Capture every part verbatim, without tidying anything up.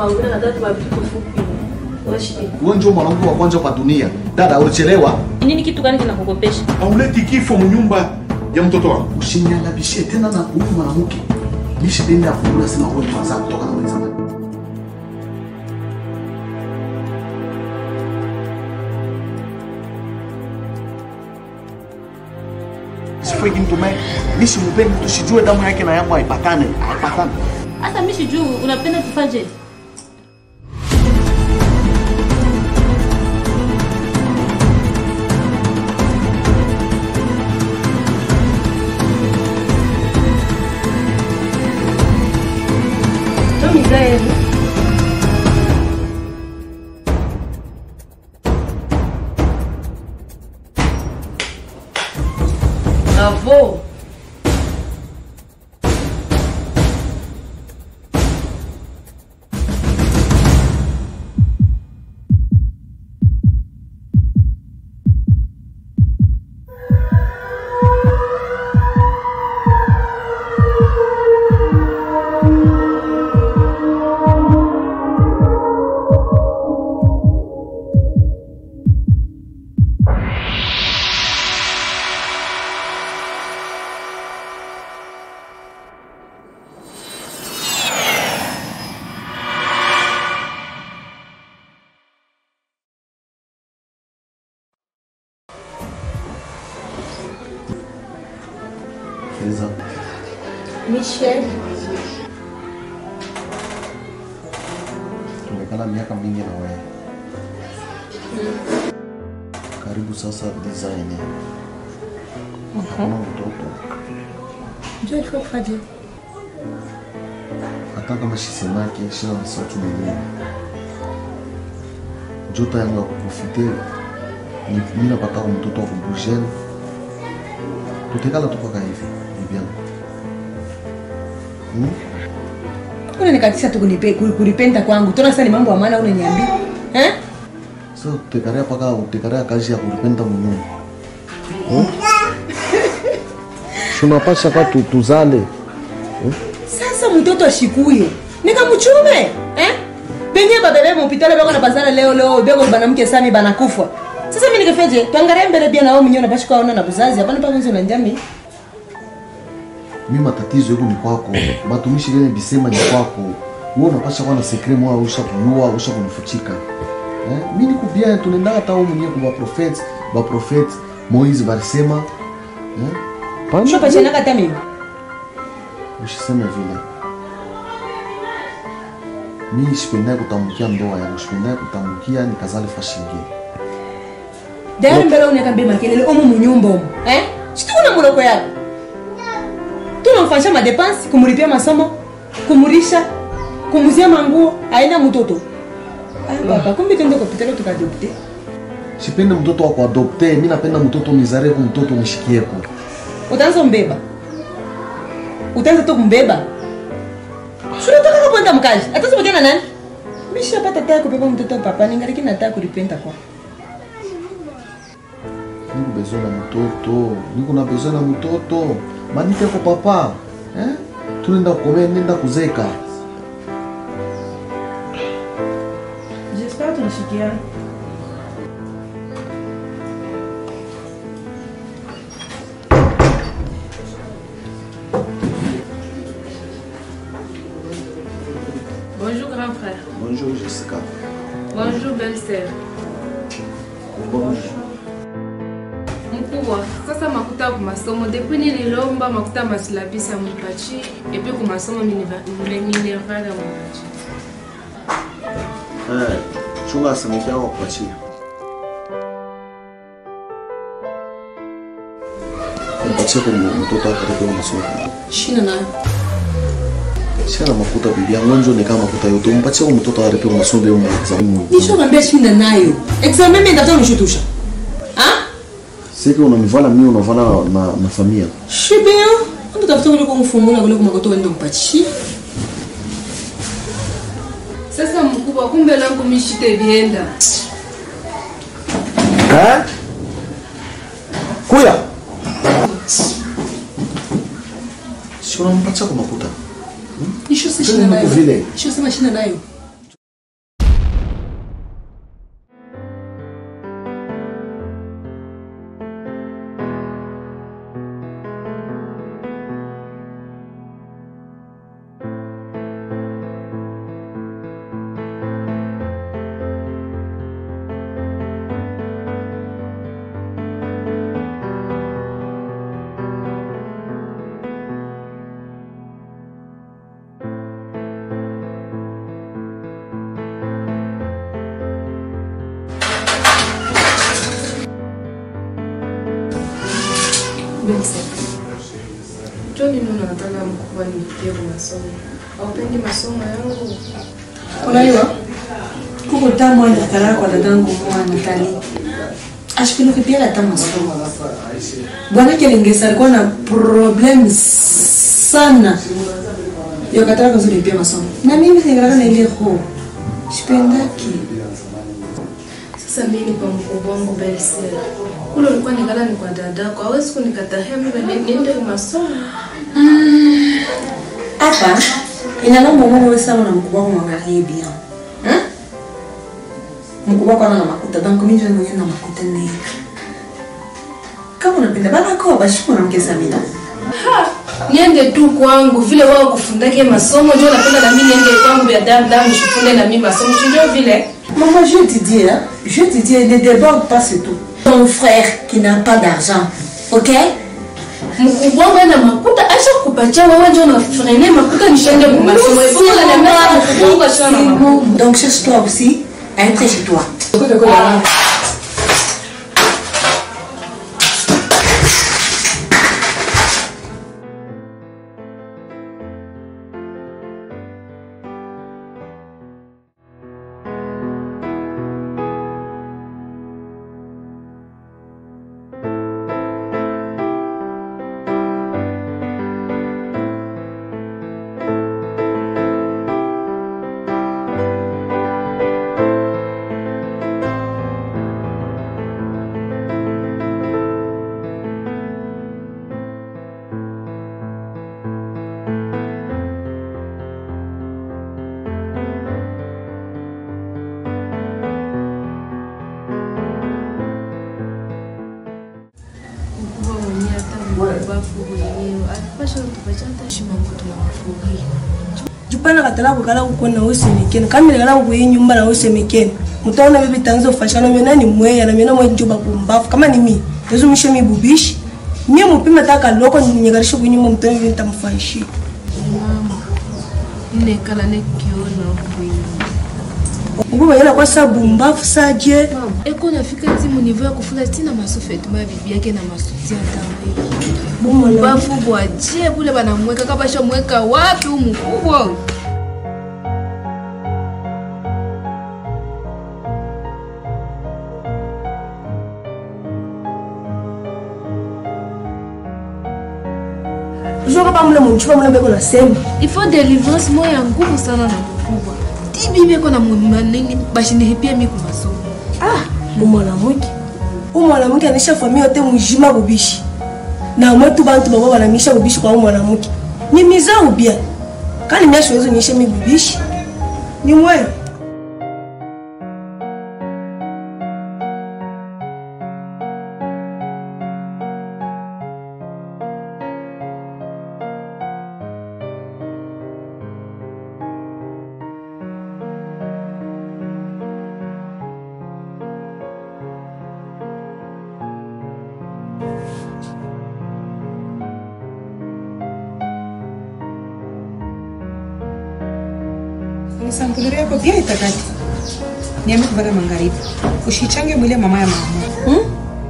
ongea na tatu mabitu kufupi. Wewe ndio mwanamke wa kwanza kwa dunia. Dada, ulichelewa. Nini kitu gani kinakukopesha? Hauleti kifo mnyumba ya mtoto wangu. Usiniangabishie tena na huyu mwanamke. Nishi denda kula sema wewe kwanza kutoka na wewe zamani. Sifai kimtume. Nishi mpende tusijue damu yake na yangu haipatane. Haipatane. Hata mimi sijui unapenda tufanye. Miséria. Avô. Michel. Tumekana miaka mingi na wewe. Karibu sasa design. Hakuna mtoto. Ndio ilikuwa kufanya. Hata kama shisemake shina msatu mwenyewe. Jota yangu ya kuprofite ni mimi napata mtoto wa kubujeni. Tutekala tupaka hivi. Ni bien. Hmm? Una nikatisha tu kunipe kulipenda kwangu. Tuna sasa ni mambo ya maana unaniambia. Eh? So tutekarea paka utekarea kazi ya kulipenda mwenyewe. Hmm? Tunapasha kwa tutuzale. Hmm? Sasa mtoto ashikuye. Nikamchume, eh? Benye babebe mu hospitali bako na bazala leo leo bego banamke sami banakufa. Sasa mimi nikafeje? Tuangalie mbele pia na wao mwenyewe unapasha kuona na buzazi. Hapana pa mwanzo na njami. Mimi matatizo yako ni kwako. Matumishi gani bisema ni kwako. Wewe unapasha kuwa na secret moja usha kujua, usha kunifuchika. Eh? Mimi nikubia tunaenda hata wao mwenyewe kwa prophet, ba prophet Moiz barisema. Eh? Pana. Sio pacha naka mimi. Usiseme vile. Mimi sipenda kutamkia ndoa yangu, sipenda kutamkia nikazale fashingi. Dai mbele unakambe makelele omu munyumba omu. Eh? Situkuna muloko yako. Tunamfanyia madepense, kumulipia masomo, kumurisha, kumuzia manguo, aina mtoto. Ah papa, kumbe twende kwa hospitali tukadopte. Sipenda mtoto wa kuadopte, mimi napenda mtoto mizare kwa mtoto mshikieko. Utaanza mbeba. Utaanza tu kumbeba. Sio nataka kwenda mkazi. Hata sio na nani? Mimi shapata tayari kubeba mtoto papa, ningaliki nataka kulipenda kwa. Niko besoin na mtoto, niko na besoin na mtoto. Manite kwa papa. Eh? Tunaenda kukomea, nenda kuzeka. J'espère tunashikia. Bonjour grand frère. Bonjour Jessica. Bonjour belle-sœur. Bonjour. Mkubwa, sasa makuta kwa masomo depuis nililomba makuta masilabisa mpachi et puis kwa masomo minervala mpachi. Eh, chunga samaki yako kuachia. Mpachi kwa mtoto akaribu masomo. Shina na. Shina makuta bibi yangu njo ni kama makuta yote. Mpachi kwa mtoto akaribu masomo yao examen. Nisho ngambia shinda nayo. Examen mimi ndato nishutusha. Siki unanivala mimi unavala na na familia. Shibeo, ndo tafuta kule kumfungula kule kumakoto ndo mpachi. Sasa mkubwa kumbe langu mishite vienda. Eh? Kuya. Sio unampacha kwa makuta. Nisho sema shina nayo. Nisho sema shina nayo. nini unataka mkubwa nilipie kwa masomo? Haupendi masomo yangu? Unajua? Kuko tamu anataka kwa dadangu mwana Natali. Ashikilo kipia la tamu masomo. Bwana Kelengesa alikuwa na problem sana. Yo kataka kuzuri pia masomo. Na mimi singetaka na ile ho. Sipendaki. Sasa mimi kwa mkubwa wangu Belisela. Ule ulikuwa nikala ni kwa dadako. Hawezi kunikataa mimi niende kwa masomo. Hapa inalomba mwana wewe sana na mkubwa wako mwangalie bien. Hein? Mkubwa wako ana makuta donc mimi ndio mwenye na makuta nini. Kama unapenda bana kwa bashiko na mke Samina. Ha, niende tu kwangu vile wao kufundake masomo ndio napenda na mimi niende kwangu ya damu damu shifunde na mimi masomo ndio vile. Maman, je te dis, hein, je te dis, ne déborde pas c'est tout. Ton frère qui n'a pas d'argent, ok? Mkubwa wangu ana makuta acha kupatia wewe ndio unafrene makuta nishende kwa masomo. Donc cherche-toi aussi à être chez toi. Jupana katala kukala kukona usemekeni kamile kala kuyinyumba na usemekeni mutaona bibi tanzo fashana mena ni mweya na mena mwe njoba kumbafu kama ni mi yezo misho mi bubishi mie mupima taka loko nyegarisho kuyinyumba mutoni bibi ntamfaishi Mama ne kala ne kiona kuyinyumba ngubo yana kwa sabu mbafu saje eko nafika timu niveau ya kufunda tina masofeti ma bibi yake na masutia tawe Bafu bwaje bule banamweka kabasha mweka wapi umkubwa. Uzoka pa mule mchua mule beko na sema. Il faut délivrance moya nguvu sana na mkubwa. Tibi beko na mwanini bashinihipia mimi kwa masomo. Ah, mwanamke. Mwanamke anisha familia yote mjima bubishi. Na mwetu bantu babo banamisha bubishi kwa mwanamke. Ni mizao bia. Kani mimi siwezi nyesha mimi bubishi. Ni mwe. Nisambuliria yako pia itakati. Niambe kubaka magharibi. Ushichange mwili ya mama ya mama. Hmm?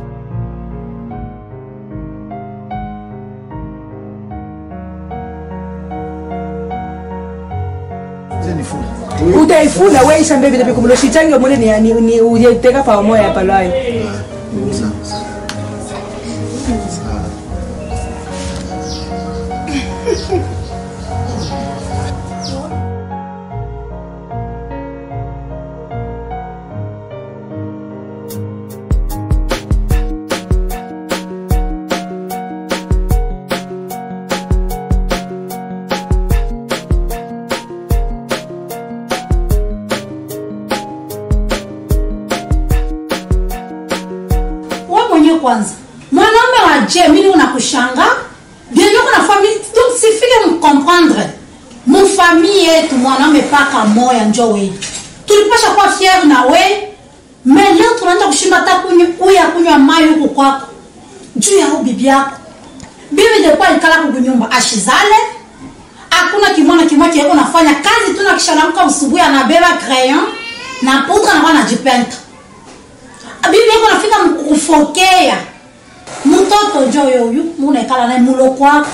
Utaifuna wewe ishambe vile kumlo shichange mwili ni ni ujiteka pa moyo hapa lai. Kwanza mwanaume wa je mimi unakushanga bien yo na famille donc sifike me comprendre mon famille yetu mwanaume paka moya njo wewe tulipasha kuwa fier na we mais leo tunaanza kushinda hata kunywa kunywa maji huko kwako juu ya bibi yako bibi de kwa ikala kwa nyumba ashizale hakuna kimwana kimwa kieko nafanya kazi tu na kishalamka usubuhi anabeba crayon na poudre na anajipenta bibi yako nafika kufokea mtoto njo yoyu muna ikala naye mulo kwako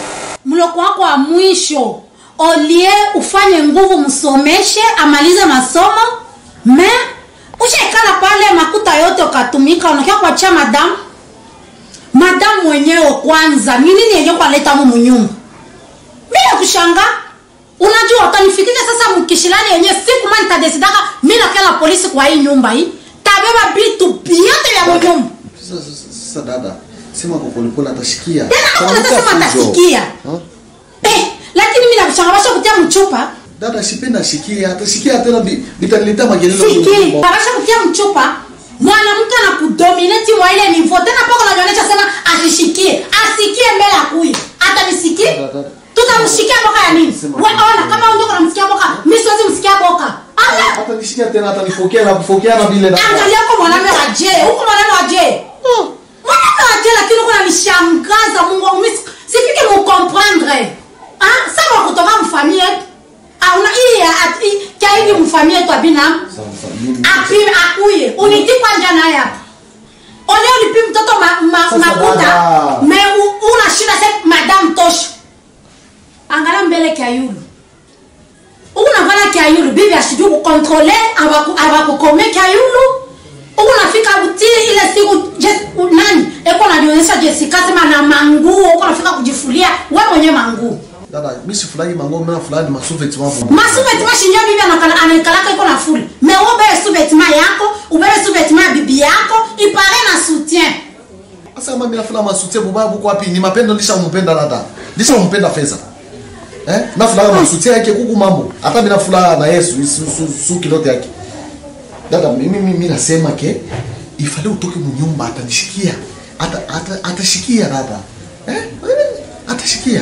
mloko wako wa mwisho olie ufanye nguvu msomeshe amalize masomo me ushaikala pale makuta yote ukatumika unakia kuachia madam madam mwenyewe kwanza ni nini yenye kuleta mu nyumba bila kushanga unajua utanifikiria sasa mkishilani yenye siku mani tadesidaka mimi na kala polisi kwa hii nyumba hii tabeba vitu vyote vya nyumba sasa dada sema kwa polepole atashikia tena unasema atashikia eh lakini mimi nakushangaza kutia mchupa dada sipenda ashikia atashikia tena vitaleta magelelo Siki, babasha kutia mchupa mwanamke anakudominate mwa ile nivo tena poko naonyesha sema asishikie asikie mbele akuye hata nisikie tutamshikia boka ya nini wewe ona kama ndio unamsikia boka mimi siwezi msikia boka ala hata nishikia tena hata nifokea na kufokea na vile dada angalia kwa mwanamume waje huko mwanamume waje mwanamume waje lakini uko unanishangaza Mungu mimi sifiki mu comprendre ah sawa kutoka mfamilia auna ile ati kaidi mfamilia tu abina api akuye uniti kwanja naye hapa ole ulipi mtoto makuta me una shida se madam tosha angala mbele kia yulu una vala kia yulu bibi asiju ku contrôler abaku abaku kome kia yulu unafika uti ile siku nani eko na dionyesha Jessica sema na manguo uko nafika kujifulia wewe mwenye manguo dada mimi si fulani mango mimi fulani masuveti mambo masuveti mashinyo bibi anakala anakalaka iko na full mais ubebe suveti ma yako ubebe suveti ma bibi yako ipare na soutien sasa kama mimi nafula masutien bubabu kwa wapi ni mapendo lisha mpenda dada lisha mpenda fedha eh nafula masutien yake kuku mambo hata mimi nafula na Yesu su su kilote yake dada mimi mimi nasema ke ifale utoke mnyumba atanishikia ata atashikia dada eh atashikia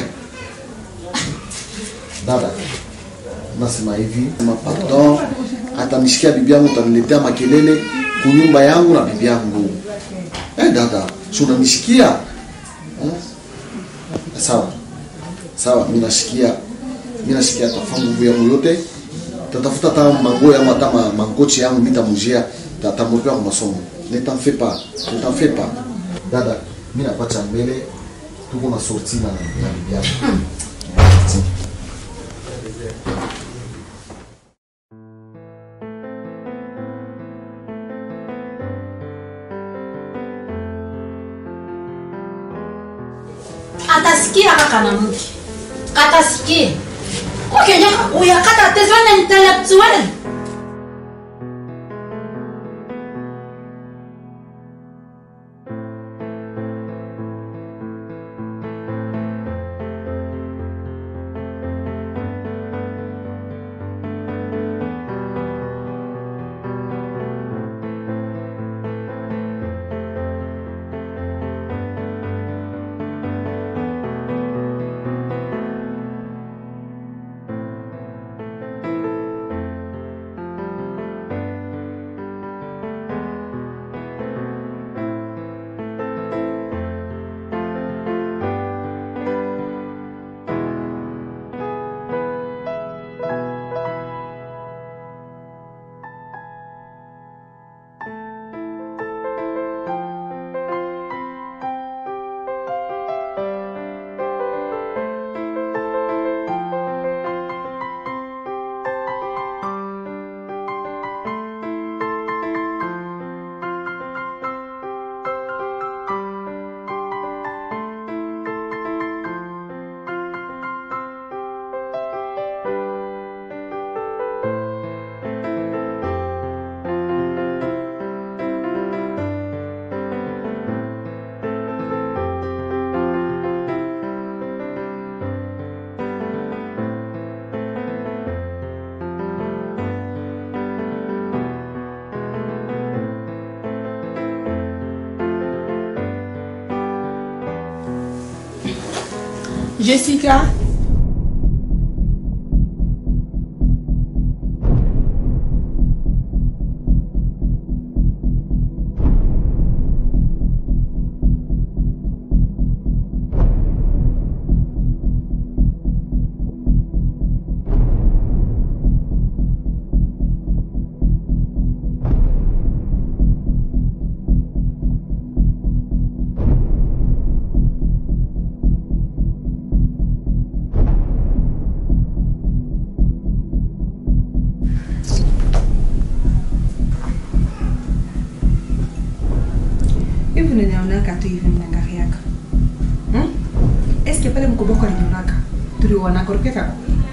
dada nasema hivi ma pardon atanishikia bibi yangu utaniletea makelele kunyumba yangu na bibi yangu eh dada sio unanishikia eh? sawa sawa mimi nashikia mimi nashikia tafangu nguvu yangu yote tatafuta hata mango yangu hata mangochi yangu nitamujia tatamurika kwa masomo ne t'en fais pas ne t'en fais pas dada mimi napata mbele tuko na sorti na na bibi yangu atasikia kaka na mke katasikia ukenya uyakata tezwana intellectuel Jessica. niliendaka tu hivi mnaangaliaka. Hmm? Eske pale mkuboko alinionaka? Tuliona korokeka.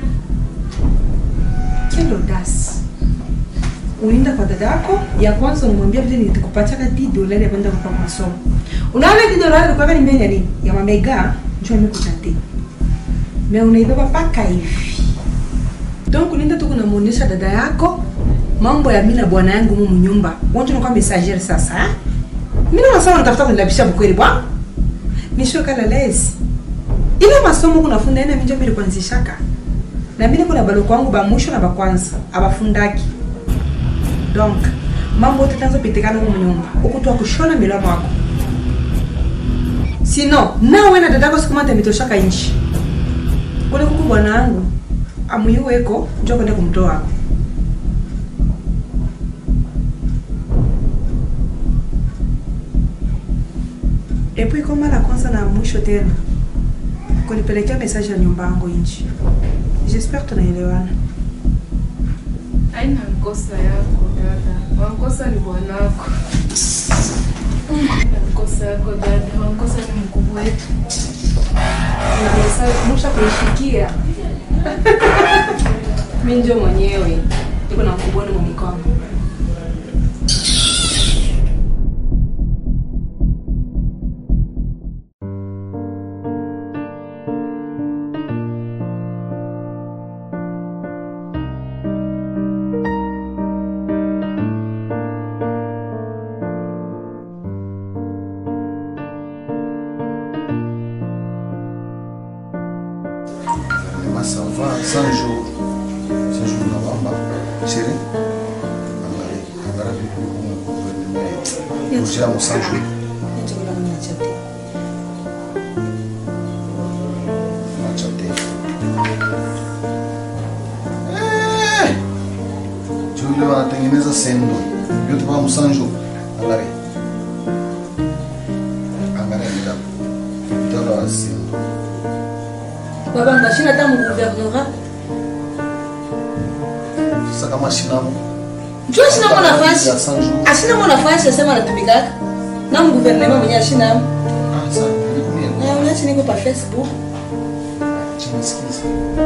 Quelle audace. Unaenda kwa dada yako ya kwanza unamwambia vile nitakupatia kati dolari ya kwenda kwa masomo. Unaona kati dolari kwa kani mbele nini? Ya mamega njoo nimekuchante. Mais unaibeba paka hivi. Donc unaenda tu kunamuonesha dada yako mambo ya mimi na bwana yangu mumu nyumba. Wewe unakuwa messager sasa, eh? Mimi na masomo natafuta kunilabisha bukweli bwana. Nisho kala lezi. Ile masomo kunafunda ina minjo mbili kuanzishaka. Na mimi kuna balo kwangu ba mwisho na ba kwanza abafundaki. Donc mambo tutaanza pitikana mumu nyumba. Ukutwa kushona milomo wako. Sino, na wewe na dadako siku mata mitoshaka inchi. Kule kuku bwana wangu amuyuweko njoo kwenda kumtoa. Et puis kama la kwanza na mwisho tena kunipelekea message ya nyumba yangu inchi. J'espère tunaelewana. Haina mkosa yako dada. Wankosa ni bwanako. Mkosa yako dada. Wankosa ni mkubwa wetu. Na sasa msha kuishikia. Mimi ndio mwenyewe niko na mkubwa na mikono. Ça va, cent jours. cent jours novembre. Chérie, angalia, angalia vipi huko. Ujia mo cent jours. Achate. Eh! Julio anatengeneza sendo. Yote kwa mo cent jours. Angalia. Angalia vitabu. Vitabu wa sendo. Baba ngashina tamu gouvernement. Sasa kama shinamo. Njoo sina mwana fasi. Asina mwana fasi sema anatumikaka. Na mu gouvernement mwenye ashina. Ah, sawa. Nikumie. Na unaacha niko pa Facebook. Chinisikiza.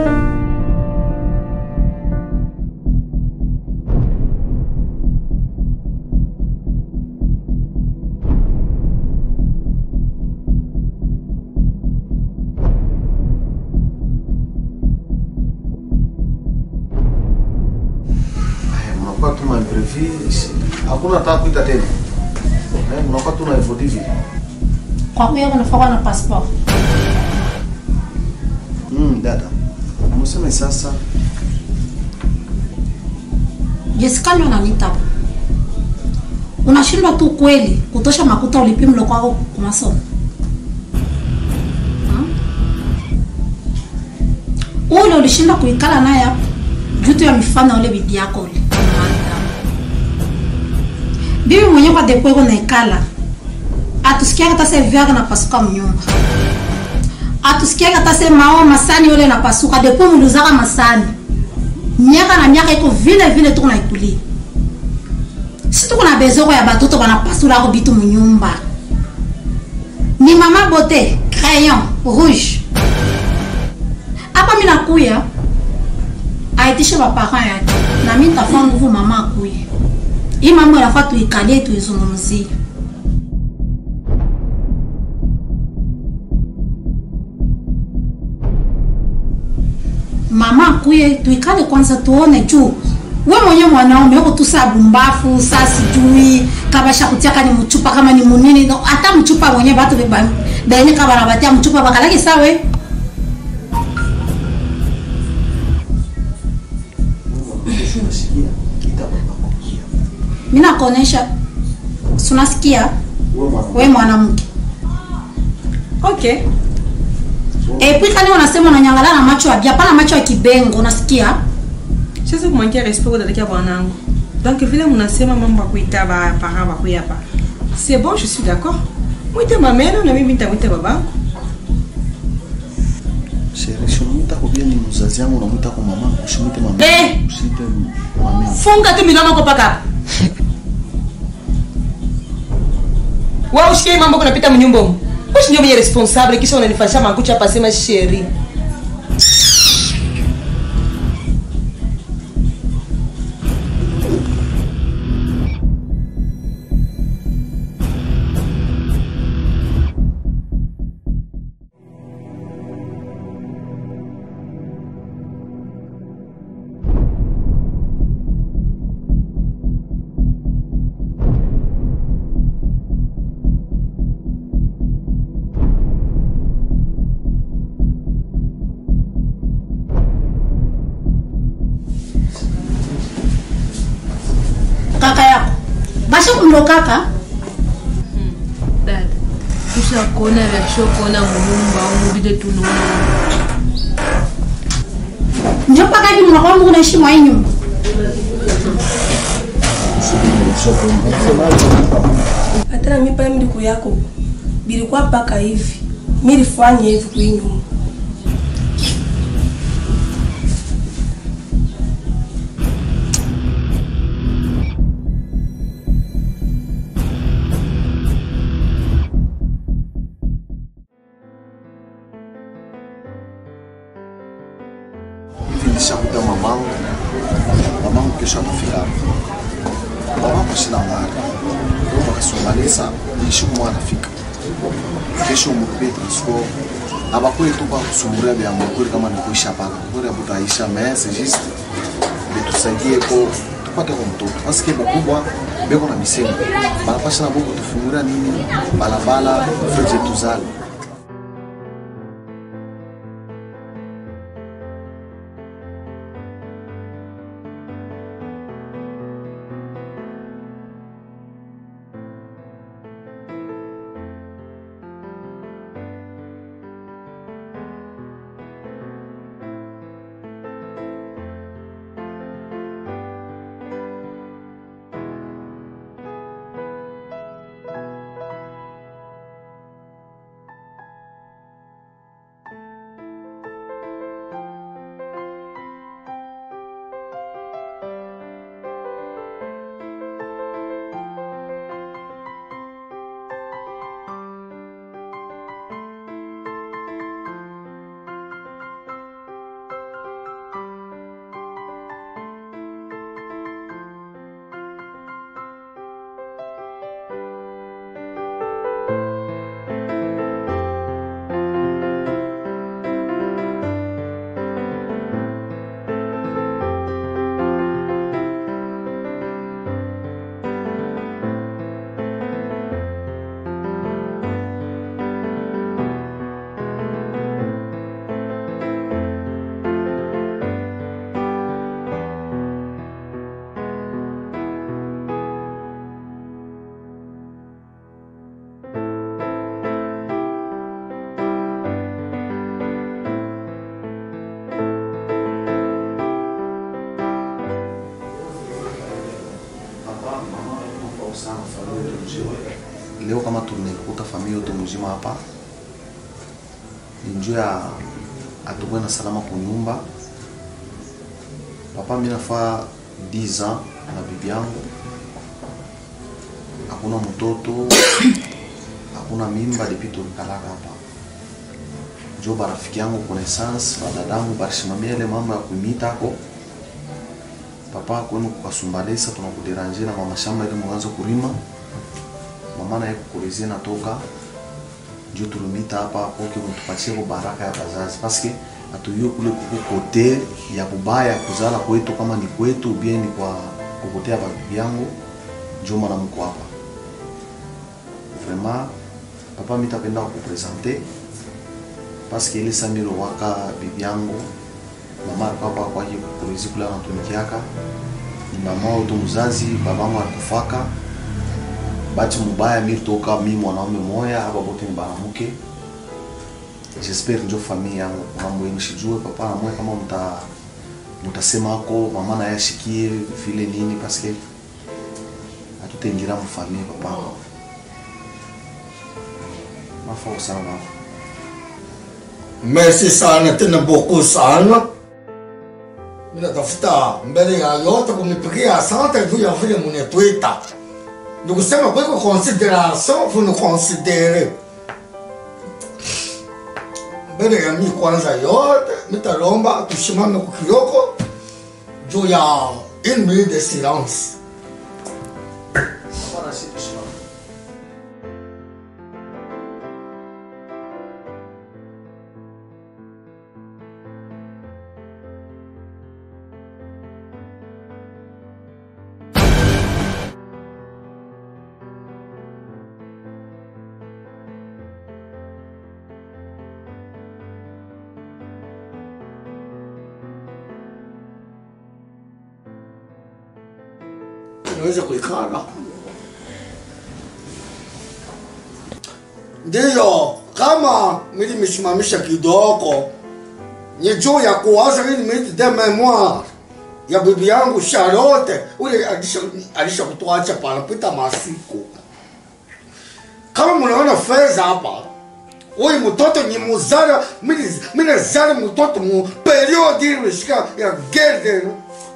Hakuna hata kuita tena. Eh, mnakuwa tu na effort hivi. Kwa kuya unafaa na passport. Mm, dada. Mseme sasa. Jessica ndio ananiita. Unashindwa tu kweli kutosha makuta ulipimlo kwako kwa masomo. Ule ulishinda kuikala naye jutu ya mifano ule bibi yako ule. Bibi mwenyewe kwa depo iko naikala. Atusikia hata sasa viaga na pasuka mnyumba. Atusikia hata sasa mao masani yule na pasuka depo muluzaka masani. Miaka na miaka iko vile vile tu naikulia. Si tu kuna bezoko ya batoto bana pasura ko bitu mnyumba. Ni mama bote, crayon rouge. Hapa mimi nakuya aitisha bapaka yake. Na mimi nitafanya nguvu mama akuye. Hii mambo yanafaa tuikalie tuizungumzie. Mama akuye tuikale kwanza tuone juu. Wewe mwenyewe mwanaume uko tu sabu mbafu, sasa sijui kabasha kutiaka ni mchupa kama ni munini hata mchupa mwenyewe watu beba. Bene kama nabatia mchupa bakalaki sawa. Mimi nakuonesha unasikia wewe mwanamke. Okay. Eh, puis kani unasema unanyangala na macho ya bia, pana macho ya kibengo, unasikia? Sasa kumwangia respect kwa dada bwanangu. Donc vile mnasema mambo ya kuita ba para ba kuyapa. C'est bon, je suis d'accord. Mwite mameno na mimi nitamuita babangu. Chérie, shumita kubia ni mzazi yangu na mwita kwa mama, ushimite mama. Eh! Ushite mama. Funga tu milomo kwa paka. Wewe usikie mambo kunapita mnyumba huko. Wewe ndio mwenye responsable kisha unanifanyia makucha hapa sema sheri. Kaka yako basha kundo kaka dada kusha kona vya kisho kona munyumba au vile tunaona ndio paka hivi mnakuwa mko naishi mwa nyumba hata na mimi pale mliko yako bilikuwa paka hivi mimi nilifanya hivi kwa nyumba. Nishakuta mamangu, mamangu kesho anafika hapa. Mamangu sina ngari. Kwa wakasumbalesa, nishu mwa anafika. Kesho umurube transport. Abakwe tu ba kusumuria bya mukuri kama nikuisha paka. Kwa ya butaisha mess just betusaidie ko tupate kwa mtoto. Basi bakubwa beko na misemo. Banapasha na boko tufumuria nini? Balabala, freje tuzali. Leo kama tunaikuta familia yote mzima hapa njoo ya atuwe na salama kwa nyumba. Papa mimi nafaa dix ans na bibi yangu, hakuna mtoto, hakuna mimba depuis tulikalaka hapa. Njoo barafiki yangu connaissance badadangu barishimamia ile mambo ya kuimita hako. Papa kwenu kukasumbalesa tunakuderanje na mama shamba ile mwanzo kulima. Mama na yako kulizia natoka. Njoo tulumita hapa kwa mtupatie kwa baraka ya bazazi parce que atuyo kule kukote ya kubaya kuzala kwetu kama ni kwetu bien ni kwa kukotea bibi yangu. Njoo mwana mko hapa. Vraiment papa mitapenda kupresenter parce que ile samiro waka bibi yangu mama alikuwa hapa kwa hiyo kulizi kula na tumikiaka ni mama au mzazi babangu alikufaka bati mubaya mimi toka mimi mwanaume moya hapa bote ni banamuke. J'espère ndio familia yangu mambo yenu shijue papa na mwe kama mta mtasema ako mama na yashikie vile nini parce que atutengira mfamilia papa mafao sana. Merci sana tena beaucoup sana. Mina tafuta mbele ya yote kunipigia asante juu ya vile mnetwita. Nikusema kweko consideration, vous nous considérez. Mbele ya mi kwanza yote, mitalomba tushimame kukiyoko juu ya une minute de silence. Naweza kuikana. Ndiyo, kama mimi nimesimamisha kidogo ni juu ya kuwaza ili mimi de memoire ya bibi yangu Charlotte, ule alisha alisha kutuacha panapita masiku. Kama mnaona fedha hapa, huyu mtoto ni muzara, mimi mimi nazara mtoto mu period ile shika ya guerre.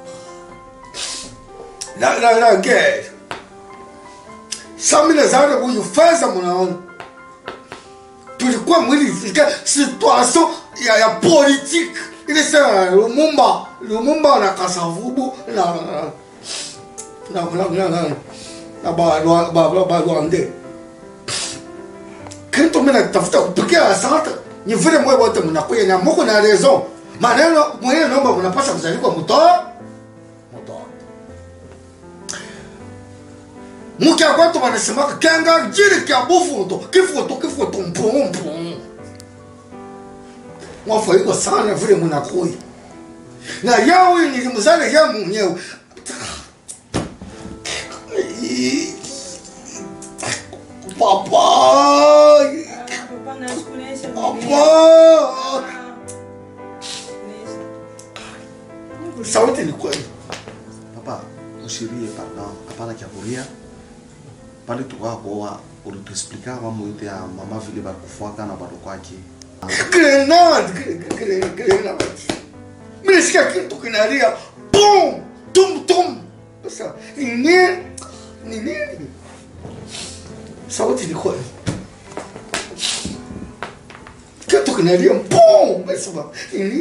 La la la guerre. Sasa mimi nazara huyu fedha mnaona. Tulikuwa mwili situation ya ya politique. Ile sasa Lumumba, Lumumba na Kasavubu na na na na na ba ba ba Rwanda. Kintu mimi natafuta kupikia asante. Ni vile mwe wote mnakuja na mko na raison. Maneno mwe naomba mnapaswa kuzalika mtoa. Mtoa. Mukia kwetu wanasema kenga jiri kia bufuto, kifuto kifuto mpumpu. Mwafaiko sana vile mnakuja. Na yao nilimzana ya mwenyewe. Papa. Papa. Sauti ni kweli. Papa, ushirie pardon, hapana kiakuria. Pale tukao ulituexplica mambo yote ya mama vile bakufuaka na bado kwake. Grenade, grenade. Mimi sikia kitu kinalia. Boom! Tum tum. Sasa, nini? Nini? Sauti ni kweli. Kitu kinalia. Boom! Basi nini?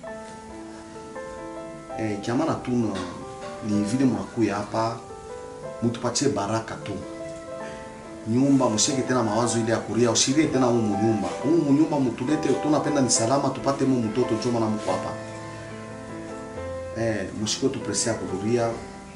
Eh, kiama na tuna ni vile mnakuya hapa mtupatie baraka tu. Nyumba mshike tena mawazo ile ya kuria, ushirie tena humu nyumba. Humu nyumba mtulete, tunapenda ni salama, tupate mu mtoto choma na mko hapa. Eh, mshike tu presia kuduria.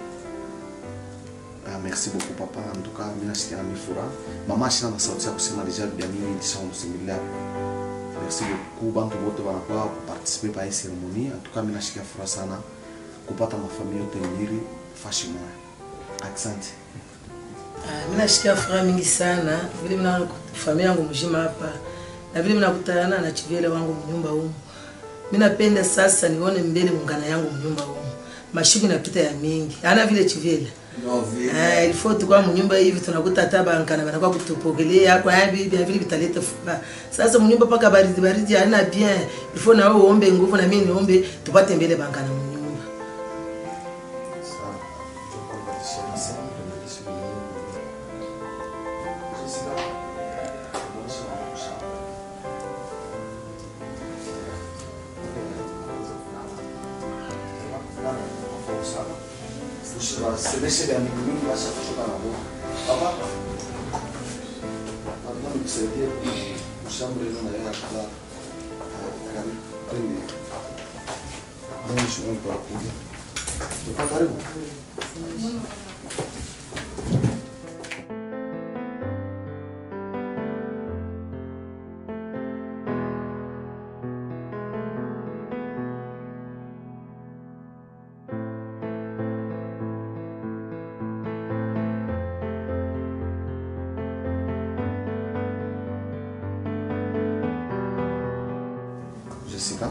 Ah, merci beaucoup papa. En tout cas, mimi nasikia na mifura. Mama shina na sauti ya kusema deja bien mimi ndisha msimila. Merci beaucoup bantu wote wanakuwa participer pa hii ceremonie. En tout cas, mimi nasikia furaha sana kupata mafamilia yote mbili fashi moja. Asante. Ah, mimi nasikia furaha mingi sana vile mna familia yangu mjima hapa na vile mnakutana na chivele wangu mnyumba humu. Mimi napenda sasa nione mbele muungana yangu mnyumba humu. Mashiku napita ya mingi. Ana vile chivele. No vile. Ah, ilifo tukwa mnyumba hivi tunakuta hata bankana banakuwa kutupokelea kwa hivi vile vitaleta furaha. Sasa mnyumba paka baridi baridi ana bien. Ilifo na wewe uombe nguvu na mimi niombe tupate mbele bankana mnyumba. Se deixa ele amigo meu, vai se jogar na boca. Papa, mas não me precisa o chamo ele não é claro. Prende. Vamos um para tudo. Eu pagarei. Jessica,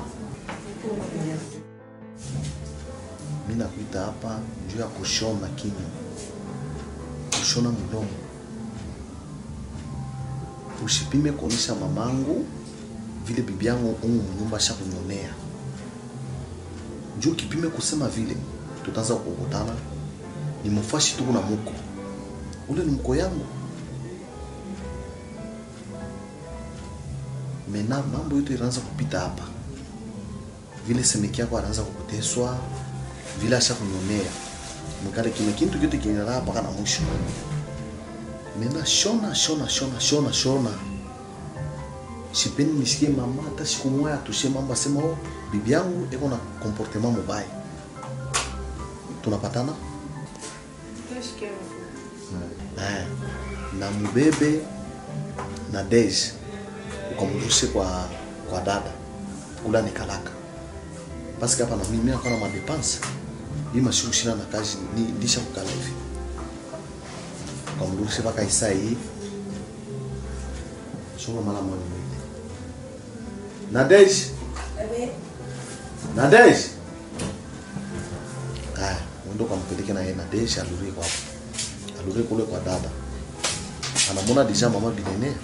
mimi nakuita hapa njoo ya kushona kinywa, kushona mdomo. Usipime kuonesha mamangu vile bibi yangu umu nyumba shakunyonea. Njoo kipime kusema vile tutaanza kukutana. Ni mfashi tu na muko. ule ni mko yangu. Mena mambo yote inaanza kupita hapa. Vile semeki yako anaanza kukuteswa, vile asha kunyonea. Mkale kime kintu kyote kinala hapa kana mwisho. Mena shona shona shona shona shona. Sipendi nisikie mama hata siku moja tushe mambo asema oh bibi yangu iko na comportement mubaya. Tunapatana? Tutashikia. Eh. Na mbebe na Dej ukamrudishe kwa kwa dada. Kula ni kalaka. Basi hapa na mimi nako na madepense. Hii mashughuli na kazi ni ndisha kukala hivi. Ukamrudishe mpaka Isai. Shoma mala mwani. Nadej. Nadej. Ah, ndo kampeleke na yeye Nadej aluri kwa. Aluri kule kwa dada. Anamwona deja mama binene.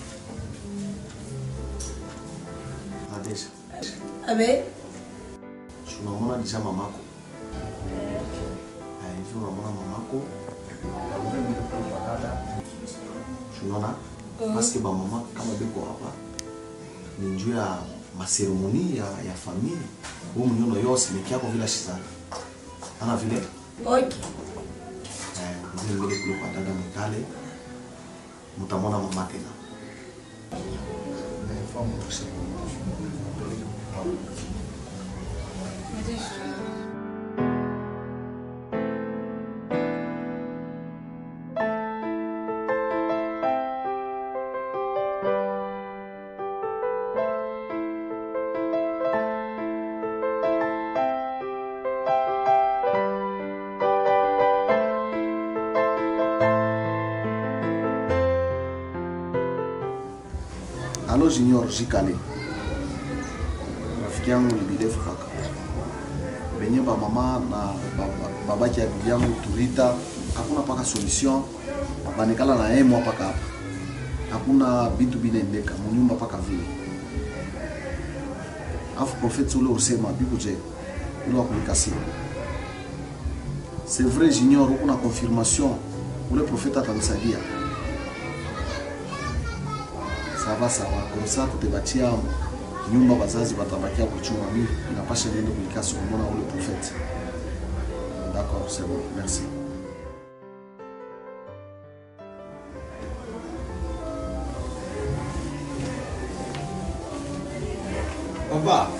Nadej. Abe. Unamwona deja mamako. Ah, hivi unamwona mamako. Aluri kwa dada. Unaona? Paske ba mama kama biko hapa. Ni njoo ya maseremoni ya ya familia. Huo mnyono yose ni kiako vile shizana. Ana vile? Okay. Eh, ndio vile kule kwa dada mkale. Mtamwona mama tena. Na famu kusema. Alo Junior Jikale. Rafiki yangu ni bidefu paka. Benye ba mama na babaki ya bibi yangu Turita, hakuna paka solution. Banikala na yeye mwa paka hapa. Hakuna bitu binendeka, munyumba paka vile. Afu profeti ule usema bikuje ule wakulikasi. C'est vrai Junior, kuna confirmation. Ule profeta atanisaidia. Sawa sawa, kwa sababu tutebatia nyumba wazazi watabakia kuchunga mimi inapasha niende kulikasi kumwona ule profeti. D'accord, c'est bon, merci. Baba.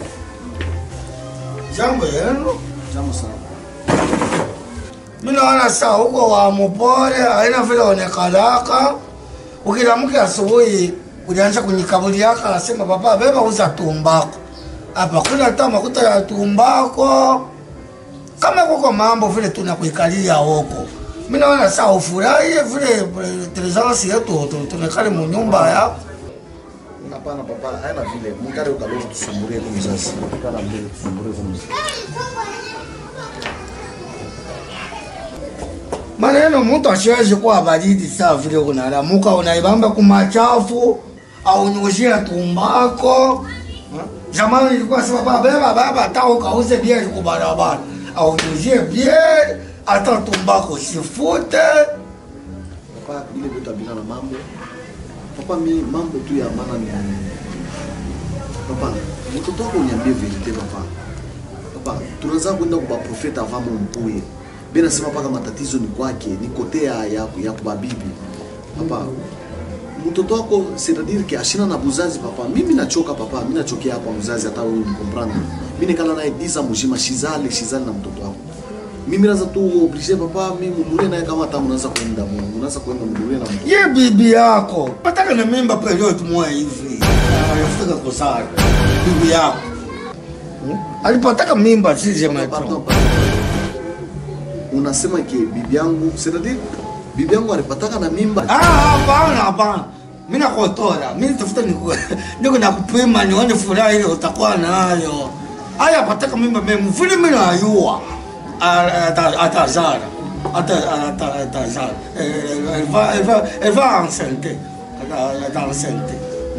Jambo yenu? Jambo sana. Mimi naona saa huko wa mpore haina vile onekalaka. Ukiamka asubuhi ulianza kunikabuli yako anasema baba beba uza tumbako. Hapa kuna hata makuta ya tumbako. Kama kuko mambo vile tunakuikalia huko. Mimi naona saa ufurahi vile telezansi yetu tunakali mu nyumba ya. Hapana papa, haina vile. Mkare ukaloza tusumburie kwa mzazi. Kana mbele tusumburie kwa mzazi. Maneno mtu asiwezi kuwa baridi saa vile unalamuka unaibamba kumachafu au nyushia tumbako. Zamani ilikuwa sema baba beba baba hata ukauze bieli kwa barabara au nyushie bieli hata tumbako sifute. Papa ile vitu bila na mambo. Papa mi mambo tu ya maana ni papa, mtoto wako niambie verite papa. Papa, tunaanza kwenda kwa profeta avamo mpuye. Bena sema paka matatizo ni kwake, ni kotea ya ya kwa bibi. Papa, mtoto wako c'est-à-dire que ashina na buzazi papa. Mimi nachoka papa, mimi nachokea hapa mzazi hata wewe comprendre. Mimi nikala naye disa mjima shizali shizali na mtoto wako. Mimi naanza tu oblige papa, mimi mdule naye kama hata mnaanza kwenda Mungu, unaanza kwenda mdule na mtoto. Ye bibi yako, nataka na mimba period moja hivi. Anataka kusali. Bibi yako. Alipotaka mimba sisi mwetu. Unasema ke bibi yangu, c'est-à-dire bibi yangu alipataka na mimba. Ah, hapana hapana. Mimi nakotora, mimi tafuta niko niko nakupima nione furaha ile utakuwa nayo. Haya pataka mimba mimi vile mimi najua. Atazara. Ata atazara. Elle va elle va elle va enceinte. Ata enceinte.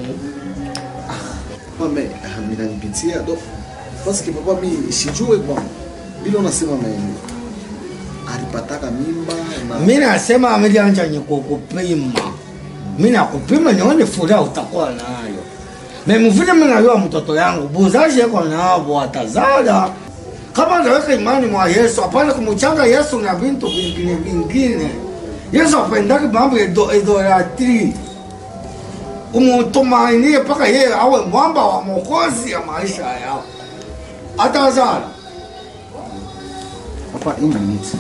Mame, mimi nanipitia do. Parce que papa mimi sijue kwa bila unasema mimi. alipataka mimba na Mimi nasema amelianja nye kukupima. Mimi nakupima nione furaha utakuwa nayo. Mimi vile mimi najua mtoto yangu buzaji yako nao atazala. Kama ndaweka imani mwa Yesu, hapana kumchanga Yesu na vitu vingine vingine. Yesu apendaki mambo ya idolatry. Umutumainie paka yeye awe mwamba wa mwokozi ya maisha yao. Atazala. Papa, une minute.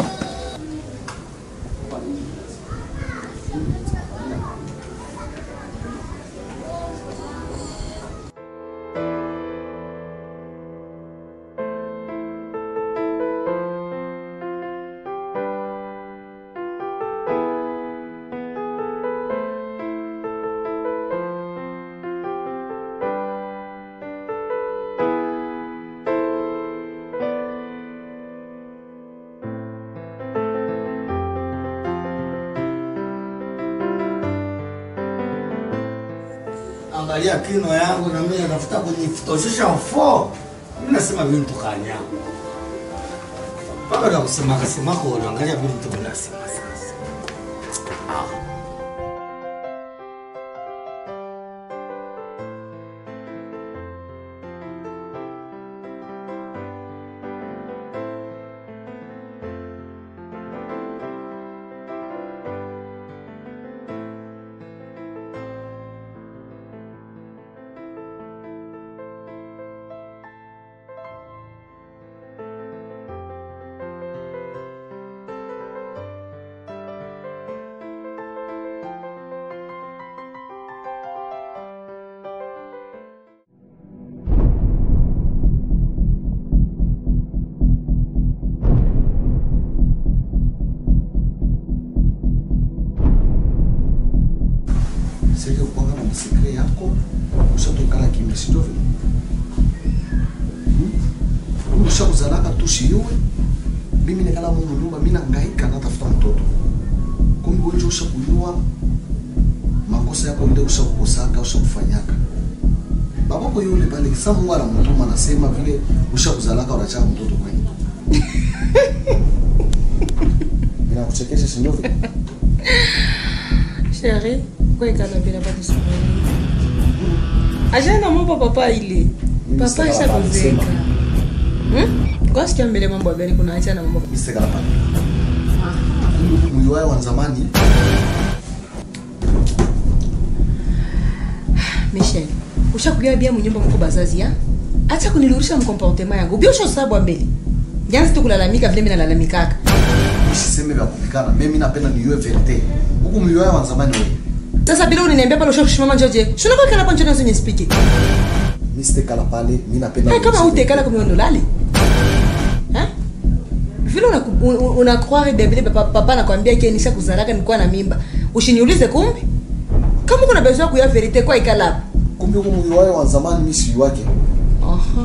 Angalia kino yangu na mimi natafuta kunifutoshisha mfo. Mimi nasema vitu kanya. Baba na kusema kasema kwa unaangalia vitu tunasema sasa. Ah. Sasa kwa kama msikre yako ushatokana kimya sio vile. Hmm? Ushakuzalaka tushiwe. Mimi nikala Mungu nyumba mimi nangaika natafuta mtoto. Kumbe wewe ushakujua makosa yako ndio ushakukosaka ushakufanyaka. Babako yule pale kisa Mungu anamtuma anasema vile ushakuzalaka unachaka mtoto kwenu. Bila kuchekesha sio vile. Chérie, quoi est-ce qu'elle a pas de sourire? Ajana mon papa ile. Papa isha kuzeka. Hmm? Kwa sikia mbele mambo gani kuna acha na mambo. Miseka pale. Ah. Mwili wao wa zamani. Michel, ushakulia bia mnyumba mko bazazi ya? Acha kunilurusha mkomportement yangu. Bio shosabu mbele. Janzi tu kulalamika vile mimi nalalamikaka. Usiseme vya kupikana. Mimi napenda niwe verite. Huko mwili wao wa zamani wewe. Sasa bila uniniambia pale ushakushimama njoje. Shuna kwa kana pancho nazo nispike. Mister kala pale, mimi napenda. Eh, kama utekala kama ndolali. Hein? Vile una una croire de vile papa papa anakuambia ke nisha kuzalaka nilikuwa na mimba. Ushiniulize kumbe? Kama kuna besoin kuya verite kwa ikala. Kumbe huko mwili wao wa zamani mimi si wake. Aha.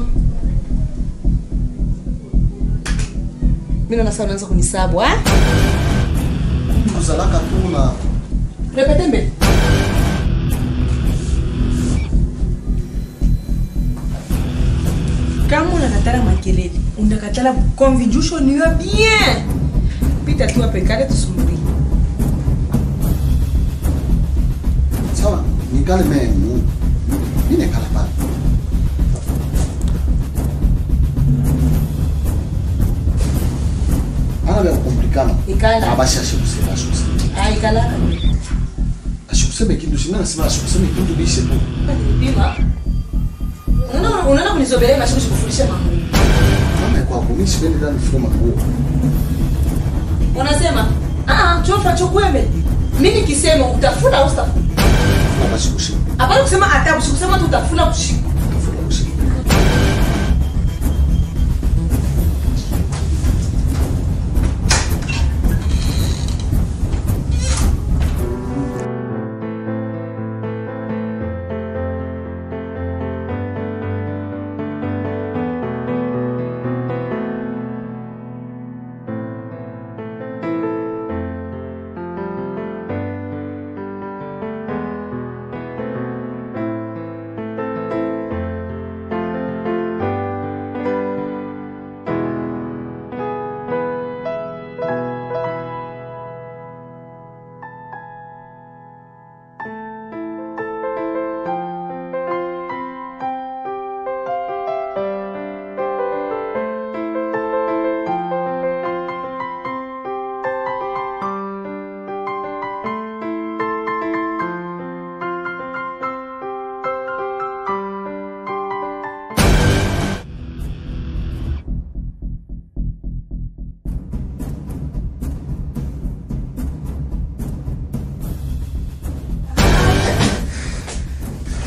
Mimi na sasa unaanza kunisabu, eh? Kuzalaka tu na Repete mbele. Kama unakatala makelele, unakatala convinjusho niyo bien. Pita tu apekale tusumuri. sawa, nikale mimi. Mimi nikala pale. Ana vya komplikana. Ikala. Abasha shikusema shikusema. Ah, ikala kama. Shikusema kitu shina nasema shikusema kitu bishe tu. Pima. Unaona unaona kunisogelea mashuku kufundisha mambo. Mama kwa kumi sipendi ndani fuma nguo. Unasema, "Ah, chofa chokweme." Mimi nikisema utafuna au utafuna? Baba shikusema. Hapana kusema adabu, sikusema tu utafuna kushika. Fuma kushika.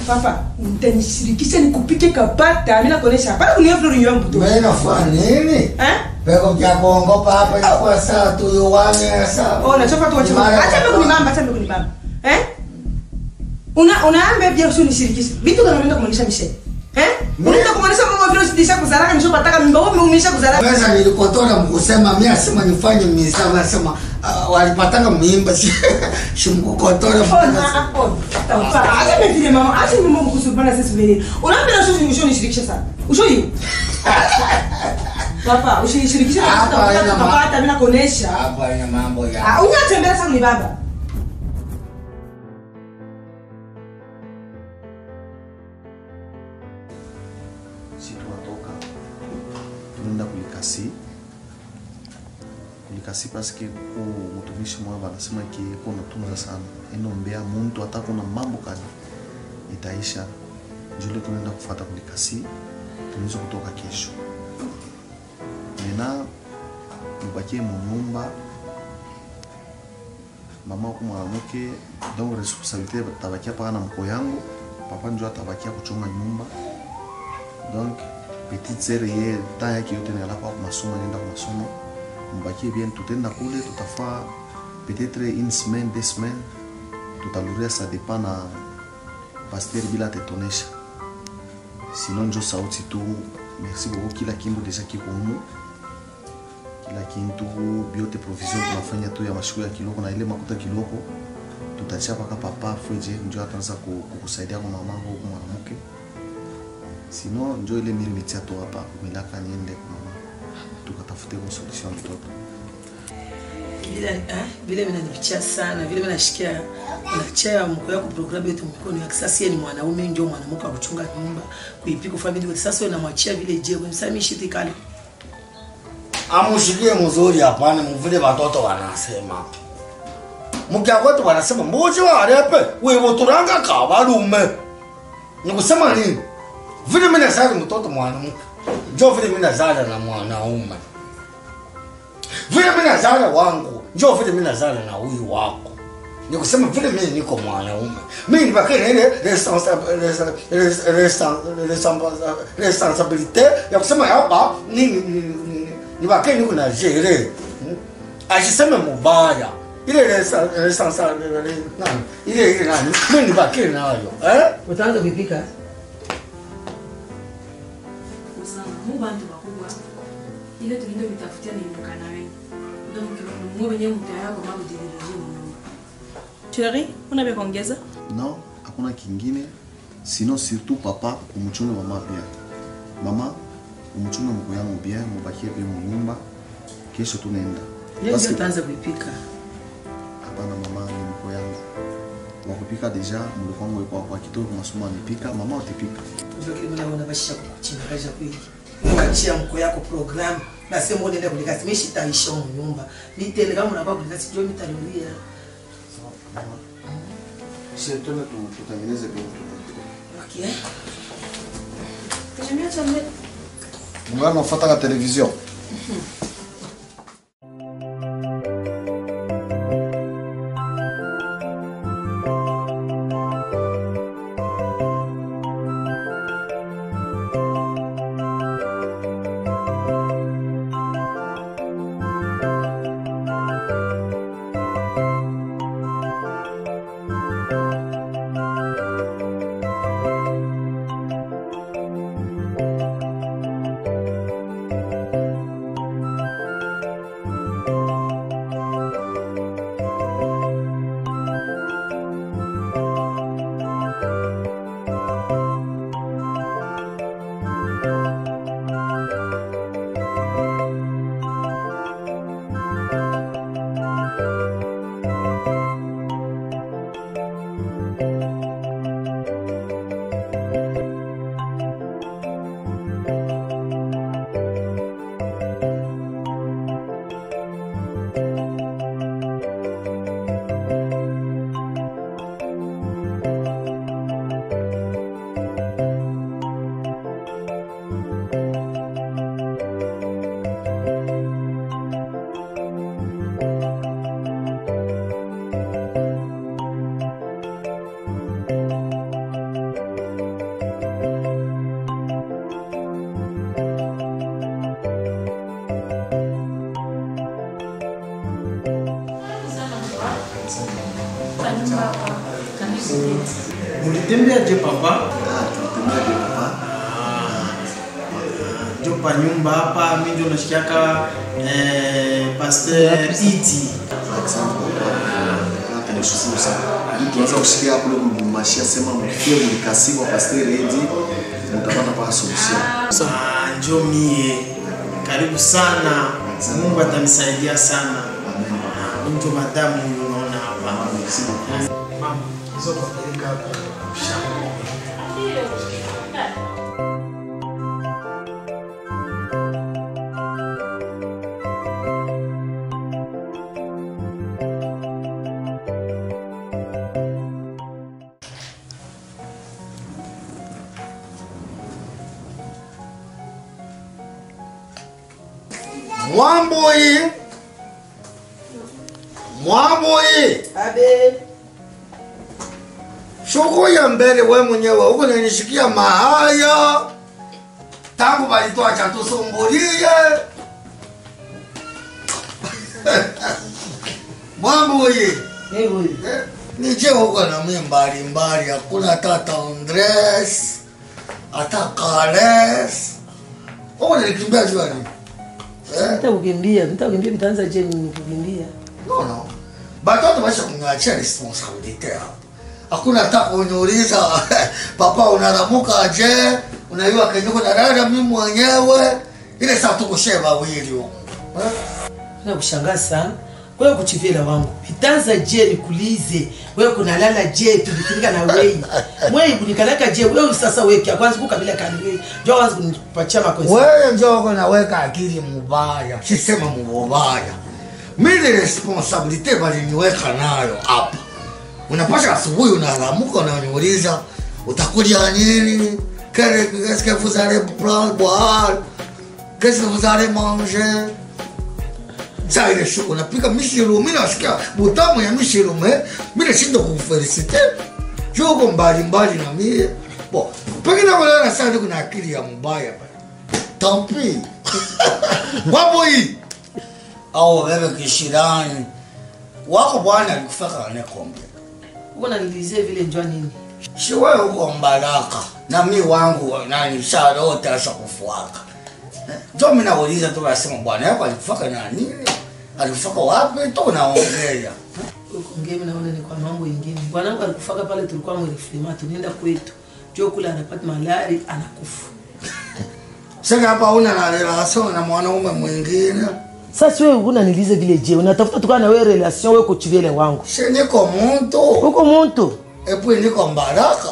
Papa, utanishirikisha nikupike kabata, mimi nakuonesha. Hapana kuniambia Flori yangu tu. Mimi nafanya nini? Eh? Peko kia kuongopa hapa inakuwa saa tu yuwane saa. Oh, nachoka tu wacha. Acha mimi kunibamba, acha mimi kunibamba. Eh? Una unaambia pia usinishirikishe. Vitu gani unaenda kumaanisha Michelle? Eh? Unaenda kumaanisha mama vile usidisha kuzalaka nisho pataka mimba wewe umeisha kuzalaka. Pesa nilikotoa mkusema mimi asema nifanye misa nasema walipataka mimba shimkokotoa. Acha mimi vile mama, acha mimi mama kusubana sisi vile. Unaambia usho usinishirikishe sana. Usho hiyo. Papa, usinishirikishe hapa tutapata mimi nakuonesha. Hapa ina mambo ya. Ah, unatembea sana ni baba. Tunaenda kulikasi kulikasi paske ku mtumishi mwa anasema ki iko natunza sana enombea muntu hata kuna mambo kani itaisha njule tunaenda kufuata kulikasi tunaweza kutoka kesho mena mubakie munyumba mama kwa mwanamke donc responsabilité tabakia pa na mko yangu papa ndio atabakia kuchunga nyumba donc petite sœur ye temps yake yote ni alapa kwa masomo nenda kwa masomo mbakie bien tutenda kule tutafaa peut-être une semaine deux semaines tutaluria ça dépend na pasteur bila tetonesha sinon njo sauti tu merci beaucoup kila kimbo deja kiko humu kila kintu biote provision tunafanya tu ya mashiko ya kiloko na ile makuta kiloko tutachapa kama papa fweje njo ataanza kukusaidia kwa mama au kwa mwanamke sino njo ile mili mitia tu hapa milaka niende kwa mama tukatafute kwa solution mtoto vile eh vile vinanipicha sana vile vinashikia unachea mko yako program yetu mkono ya kisasa ni mwanaume ndio mwanamke kuchunga nyumba kuipika family wote sasa unamwachia vile je msamishi tikali amushikie mzuri hapana mvile watoto wanasema mkia kwetu wanasema mbuzi wa arepe wewe turanga kabalume nikusema nini vile mimi nazali mtoto mwanamke njoo vile mimi nazala na mwanaume vile mimi nazala wangu njoo vile mimi nazala na huyu wako nikusema vile mimi niko mwanaume mimi nibakile ile responsabilité ya kusema hapa nini nibakile niko na gérer asiseme mubaya ile responsabilité nani ile ile nani mimi nibakile nayo eh utaanza kupika Bantu bakubwa ile tulindo mitafutia ni mkana wengi donc mwe wenyewe mtaya kwa mambo dirije mwanangu Chérie unaweza kuongeza non hakuna kingine sinon surtout papa kumchunga mama bien mama kumchunga mko yangu bien mubakie bien nyumba kesho tunaenda basi tutaanza kupika hapana mama ni mko yangu wa kupika deja mlikongo kwa kwa kitoko masomo anipika mama utapika ndio kile mnaona basha kuchimbaja kweli mwachia mko yako program na sema unaenda kulikasi mishi taisha nyumba nitende kama unakuwa kulikasi ndio nitarudia sisi tuna tutengeneze kitu okay Tujamia chombe mungana nafuata kwa television Mulitembea je papa? Ah, tulitembea je papa. Jo pa nyumba hapa mimi ndio nashikiaka eh Pastor Iti. Asante papa. Tunashukuru sana. Tunaanza kusikia hapo leo mmashia sema mkifia mlikasiwa Pastor Iti mtapata pa solution. Ah, njoo mie. Karibu sana. Mungu atanisaidia sana. Mtu madamu unaona hapa. Mama, hizo papeleka hapa. Shamba. Mwamboi Mwamboi Abe Shoko ya mbele we mwenyewe huko unanishikia mahaya tangu balitoa cha tusumbulie. Mwamboi Ewe nije huko na mimi mbali mbali hakuna hata Andres hata Carles. Oh nilikimbia juani. Nitakukimbia, nitakukimbia mtaanza je nini kukimbia? No no. Batoto basha kuniachia responsibility hapo. Hakuna hata kuniuliza papa unaramuka aje? Unajua kenyuko na dada mimi mwenyewe. Ile saa tukusheba wili huko. Eh? Na kushangaa sana. Wewe kuchivela wangu. Itaanza je nikulize. Wewe kunalala je tubitirika na wewe. Wewe kunikalaka je wewe sasa weke kwanza kukabila kani wewe. Ndio kwanza kunipatia makosa. Wewe ndio unaweka akili mubaya. Sisema mubaya. Mimi responsibility bali niweka nayo hapa. Unapasha asubuhi unalamuka unaniuliza utakulia nini? Qu'est-ce que vous allez prendre boire? Qu'est-ce que vous allez manger? Ça ile shuko napika mishiru mimi nasikia butamu ya mishiru me mimi nashinda kufelicite. Jogo mbali mbali na mimi. Bo, pengine wala na sasa kuna akili ya mbaya bana. Tant pis. Wapo hii. Au wewe kishirani. Wako bwana alikufaka na kombe. Uko nalize vile njoo nini? Si wewe uko Mbaraka na mimi wangu nani Charlotte ashakufuaka. Ndio mimi nauliza tu nasema bwana yako alikufaka na nini? Alikufaka wapi? Tu naongea. Uko ngeme naona ni kwa mambo mengine. Bwana wangu alikufaka pale tulikuwa mweleflema tunaenda kwetu. Njoo kula anapata malari anakufa. Sasa hapa una na relation na mwanaume mwingine. Sasa wewe unanilize vile je? Unatafuta tukana na wewe relation wewe kuchivele wangu. Si niko mtu. Uko mtu. Et puis niko Mbaraka.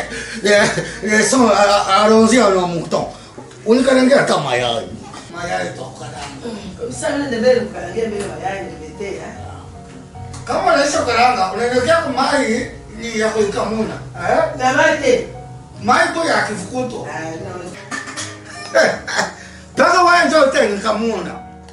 Les sont allons-y à mon mouton. Unikalengea hata mayai. Mayai toka damu. Sasa nende mbele mkalangia mbele mayai niletea. Kama unaisha karanga, unaelekea kwa mai ni ya kuikamuna. Eh? Na mate. Mai tu ya kifukuto. Ah, no. Paka wewe ndio utanikamuna.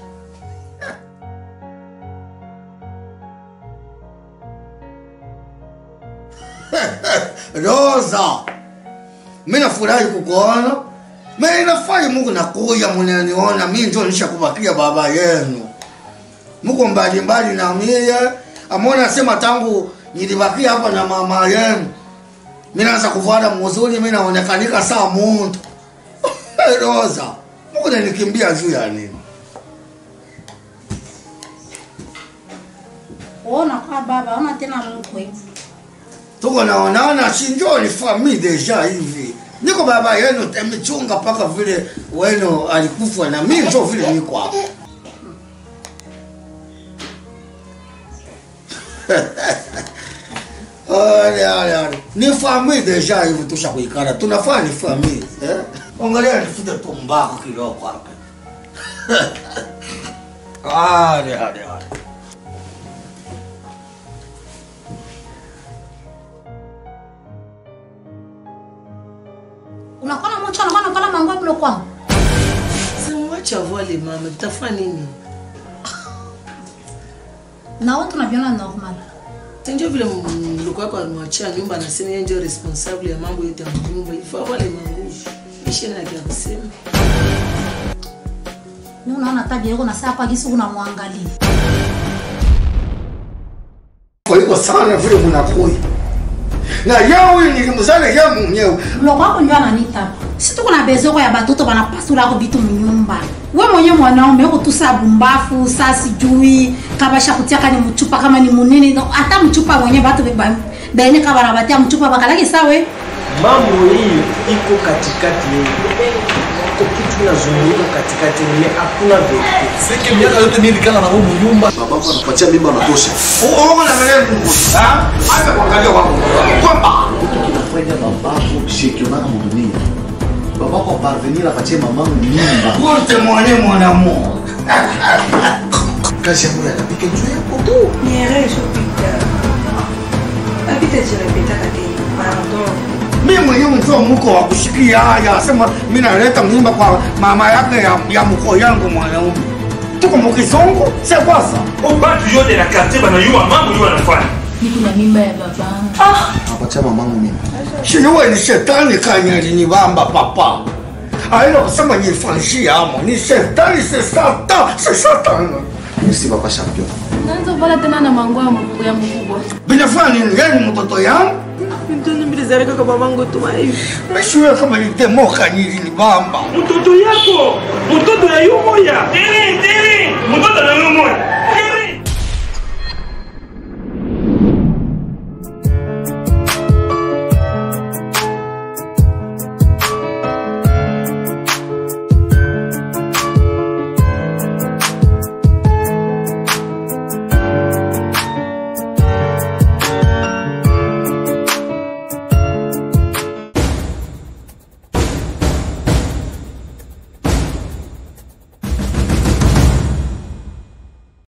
Rosa. Mimi nafurahi kukuona. Mimi nafurahi Mungu nakuja mnaniona mimi ndio nishakubakia baba yenu. Mko mbali mbali na mimi. Amona sema tangu nilibakia hapa na mama yenu. Mimi naanza kufuata mzuri mimi naonekanika saa mtu. Rosa. Mungu ananikimbia juu ya nini? Ona kwa baba, ona tena mkwe. Tuko naonana si ndio ni family deja hivi. Niko baba yenu temechunga paka vile wenu alikufa na mimi ndio vile niko hapa. Ole ole ole. Ni family deja hivi tushakuikana. Tunafaa ni family, eh? Angalia nifute tumbako kidogo hapa. Ale ale ale. Unakona mmoja anakuwa kala mango mlo kwangu. Simwacha vole mama, tutafanya nini? Na watu tunaviona normal. Ndio vile mloko wako alimwachia nyumba anasema yeye ndio responsible ya mambo yote ya nyumba. Ifaa wale mangu. Ishi na kia kusema. Mimi unaona tabia yako na saa kwa gisi unamwangalia. Kwa hiyo sana vile mnakuja. Na yeye nilimzala yeye mwenyewe. Loko wako ndio ananita. Si tuko na bezoko ya batoto banapasula ko vitu mnyumba. Wewe mwenyewe mwanaume uko tu sabu mbafu, sasa sijui kabasha kutiaka ni mchupa kama ni munene hata mchupa mwenyewe batu beba. Baine kama banabatia mchupa bakalaki sawe. Mambo hiyo iko katikati yenu. Kwa kitu kinazunguka katikati yenu hakuna vete. Siki miaka yote mimi nikana na huko nyumba. Babako anapatia mimba anatosha. Uko na mele Mungu. Ah? Hata kuangalia wangu. Kwamba kinafanya babako shiki na mdunia. Babako parvenir apatie mamangu mimba. wote mwane mwanamu. Kazi yangu yakapika juu yako tu. Nieresho pita. Apita chirepeta katini. Pardon. Mimi mwenyewe mtu mko wa kushikia haya sema mimi naleta mimba kwa mama yake ya, ya mko yangu mwanaume. Tuko mkisongo c'est quoi ça? Au batu yote na quartier bana yua mambo yua anafanya. Niko na mimba ya baba. Ah, apatia mamangu mimba. Sio ni shetani kanya alinibamba papa. Ailo kusema ni franchi amo, ni shetani, c'est satan, c'est satan. Mimi baba champion. Naanza vala tena na mango ya mkubwa ya mkubwa. Binafanya nini gani mtoto yangu? Mtoto mbilizalika kwa babangu tu hivi. Meshiwe kama ni demoka nili ni bamba. Mtoto yako, mtoto ya yumoya. Eh,